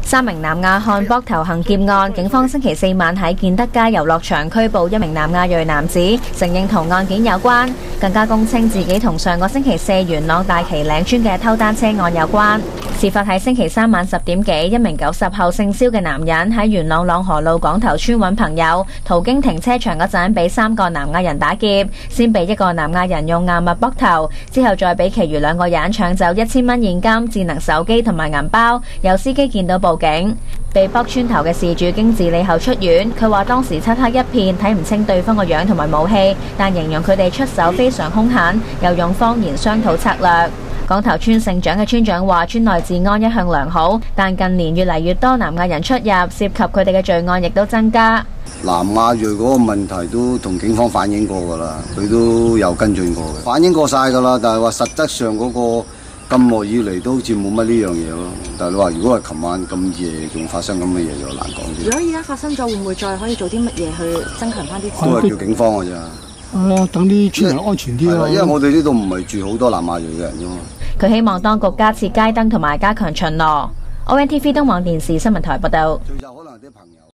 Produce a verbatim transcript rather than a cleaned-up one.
三名南亞漢膊頭行劫案，警方星期四晚喺建德街遊樂場拘捕一名南亞裔男子，承認同案件有關，更加供稱自己同上個星期四元朗大旗嶺村嘅偷單車案有關。事發喺星期三晚十點幾，一名九十後姓蕭嘅男人喺元朗朗河路港頭村揾朋友，途經停車場嗰陣，俾三個南亞人打劫，先俾一個南亞人用硬物膊頭，之後再俾其餘兩個人搶走一千蚊現金、智能手機同埋銀包。有司機見到報警，被剝穿頭嘅事主經治理後出院。佢話當時漆黑一片，睇唔清對方個樣同埋武器，但形容佢哋出手非常兇狠，又用方言商討策略。港頭村姓蔣嘅村長話，村內治安一向良好，但近年越嚟越多南亞人出入，涉及佢哋嘅罪案亦都增加。 南亞裔嗰個問題都同警方反映過㗎啦，佢都有跟進過嘅，反映過晒㗎啦。但係話實質上嗰個咁耐以嚟都好似冇乜呢樣嘢咯。但係你話如果係琴晚咁夜仲發生咁嘅嘢，就難講啲。 如果而家發生咗，會唔會再可以做啲乜嘢去增強翻啲？ 都係叫警方㗎咋。 哦，等啲村民安全啲咯。 因為我哋呢度唔係住好多南亞裔嘅人啫嘛。 佢希望當局加設街燈同埋加強巡邏。O N T V 東網電視新聞台報道。